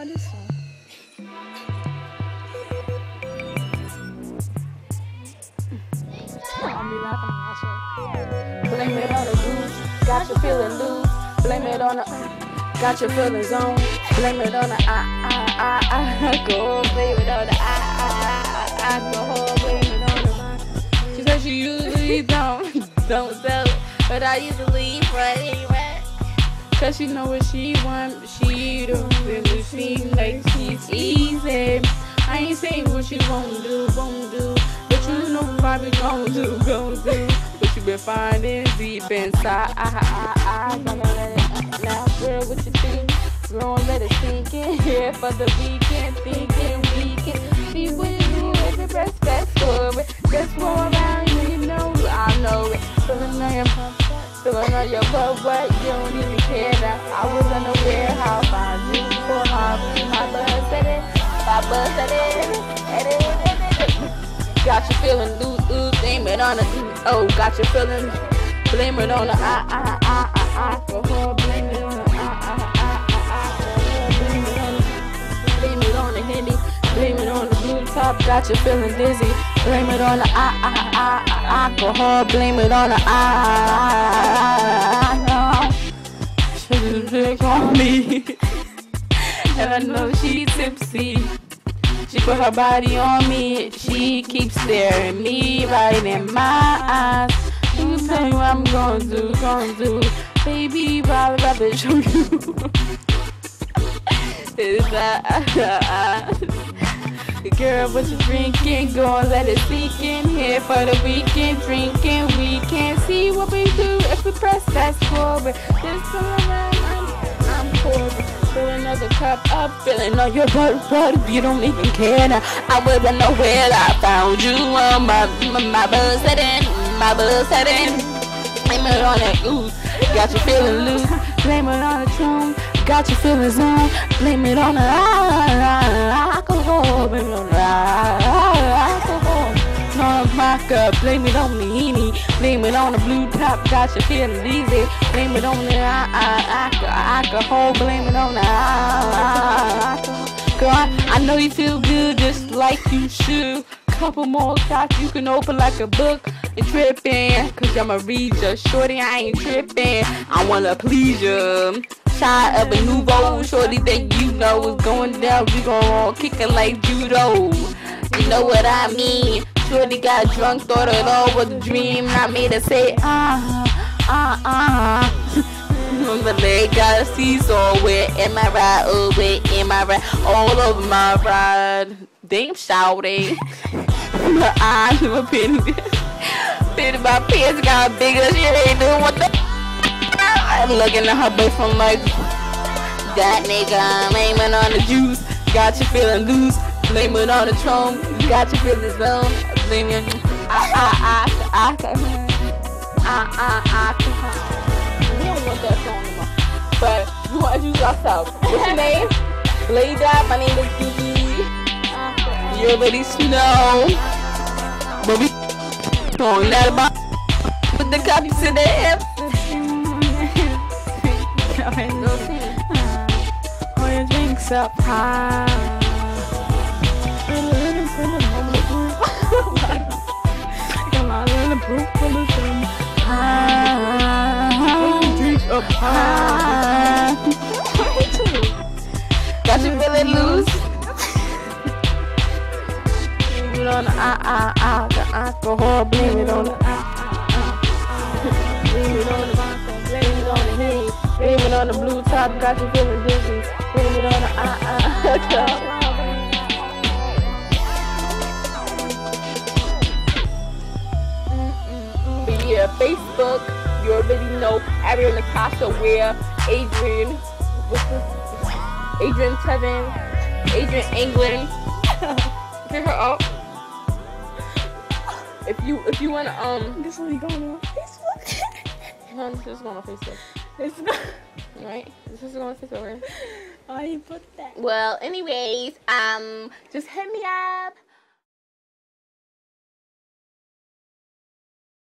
about this song? I'll be laughing at myself. Blame it on the blues, got you feeling loose. Blame it on the, got your feelings on. Blame it on the alcohol. Blame it on the alcohol. Blame it on the. She said she usually don't sell it, but I usually run anyway. Cause she know what she want, but she don't really seem like she's easy. I ain't saying what she won't do. But you know probably gon' do. What you been finding deep inside. Gonna let it now, girl, what you think? Girl, let it sink in. Here for the weekend, thinking we can see what you do if it press fast forward. Just roll around, you know, I know it. Feeling on your butt, what you don't even care now. I was unaware how far you for my buzz said it. My buzz said it. Got you feeling loose, blame it on the oh, got you feeling, blame it on the alcohol, blame it on the blame it on the Henny, blame it on the blue top, got you feeling dizzy, blame it on the alcohol, blame it on the should've drink on me, and I know she's tipsy. She put her body on me, she keeps staring me right in my eyes. You tell me what I'm gonna do, baby, I'd rather show you. Girl, what you drinking? Go and let it sink in. Here for the weekend, drinking. We can't see what we do if we press fast forward. Just come around, I'm pouring. Fill another cup up, feeling on your butt, you don't even care now. I wouldn't know where I found you. My buzz setting, blame it on that ooh, got you feeling loose. Blame it on the tune, got you feeling zone. Blame it on the alcohol, blame it on the alcohol. No vodka, blame it on the Henny, blame it on the blue top, got you feeling easy. Blame it on the alcohol, blame it on the alcohol. Girl, I know you feel good just like you should. Couple more shots, you can open like a book and tripping. Cause I'ma read you, shorty, I ain't tripping. I wanna please you. Shot of a nouveau, shorty that you know is going down. We gon' kick it like judo. You know what I mean? Shorty got drunk, thought it all was a dream. I made her say, On the leg, got a seesaw. Where am I right? Oh, where am I right? All over my ride. Damn, shouty. My eyes of a penny. Penny, my pants got bigger. She ain't doing what the. I'm looking at her boyfriend like that nigga. I'm aiming on the juice. Got you feeling loose. Blame it on the throne. Got you feeling zone. Blame it. We don't want that song anymore. But we want to introduce ourselves. What's your name? Blada. My name is Kiki. You already know. But we throwing that about with the copy to the hip. Hold your drinks up high. Come on, little proof for the sun. Drinks up high. Got you feeling loose? Blame it on the alcohol. Blame it on the blame it on the vodka. Blame it on the Henny. Blame it on the blue top. Got you feeling dizzy. Blame it on the alcohol. But yeah, Facebook, you already know. Ariel Natasha Ware, Adrian, what's this? Adrian Tevin, Adrian England. Hit her up. If you wanna This will be going on Facebook. This is going on Facebook. It's not. Right? This is going on Facebook, right? Why you put that? Well, anyways, just hit me up.